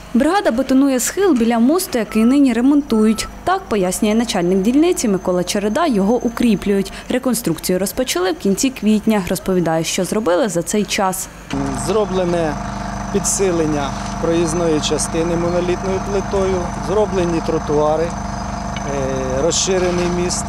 Бригада бетонує схил біля мосту, який нині ремонтують. Так пояснює начальник дільниці Микола Череда, його укріплюють. Реконструкцію розпочали в кінці квітня. Розповідає, що зробили за цей час. Зроблене підсилення проїзної частини монолітною плитою, зроблені тротуари, розширений міст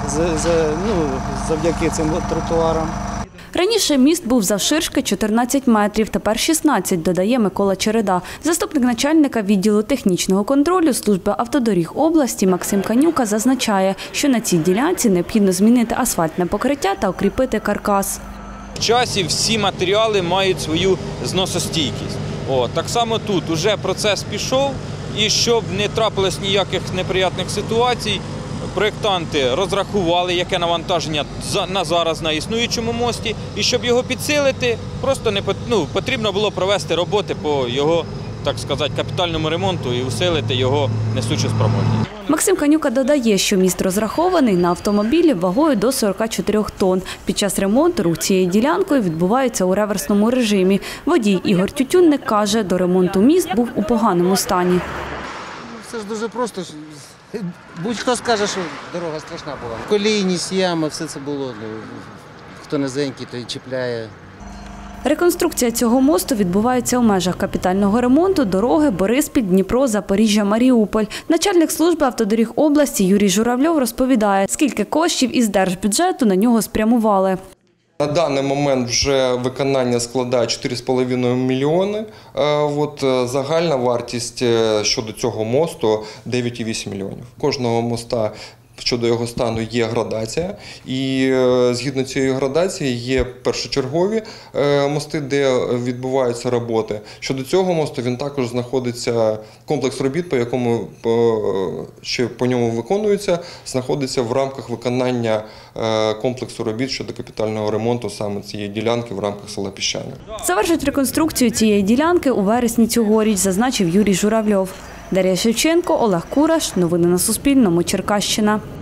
завдяки цим тротуарам. Раніше міст був завширшки 14 метрів, тепер 16, додає Микола Череда. Заступник начальника відділу технічного контролю служби автодоріг області Максим Канюка зазначає, що на цій ділянці необхідно змінити асфальтне покриття та укріпити каркас. В часі всі матеріали мають свою зносостійкість. Так само тут уже процес пішов, і щоб не трапилось ніяких неприємних ситуацій, проєктанти розрахували, яке навантаження зараз на існуючому мості, і щоб його підсилити, просто потрібно було провести роботи по його, так сказати, капітальному ремонту і усилити його несучу спроможність. Максим Канюка додає, що міст розрахований на автомобілі вагою до 44 тонн. Під час ремонту рух цією ділянкою відбувається у реверсному режимі. Водій Ігор Тютюнник каже, до ремонту міст був у поганому стані. Все ж дуже просто. Будь-хто скаже, що дорога страшна була. Колійність, ями, все це було. Хто низенький, той чіпляє. Реконструкція цього мосту відбувається у межах капітального ремонту дороги Бориспіль-Дніпро, Запоріжжя-Маріуполь. Начальник служби автодоріг області Юрій Журавльов розповідає, скільки коштів із держбюджету на нього спрямували. На даний момент вже виконання складає 4,5 мільйони. Загальна вартість щодо цього мосту – 9,8 мільйонів. Кожного моста щодо його стану є градація, і згідно цієї градації є першочергові мости, де відбуваються роботи. Щодо цього мосту він також знаходиться, комплекс робіт, що по ньому виконується, знаходиться в рамках виконання комплексу робіт щодо капітального ремонту саме цієї ділянки в рамках села Піщане. Завершить реконструкцію цієї ділянки у вересні цьогоріч, зазначив Юрій Журавльов. Дар'я Шевченко, Олег Кураш. Новини на Суспільному. Черкащина.